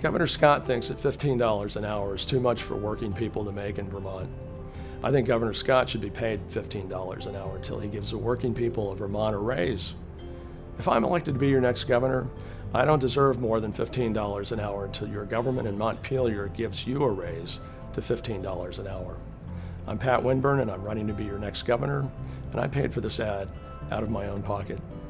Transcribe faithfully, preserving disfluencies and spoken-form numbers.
Governor Scott thinks that fifteen dollars an hour is too much for working people to make in Vermont. I think Governor Scott should be paid fifteen dollars an hour until he gives the working people of Vermont a raise. If I'm elected to be your next governor, I don't deserve more than fifteen dollars an hour until your government in Montpelier gives you a raise to fifteen dollars an hour. I'm Pat Winburn, and I'm running to be your next governor, and I paid for this ad out of my own pocket.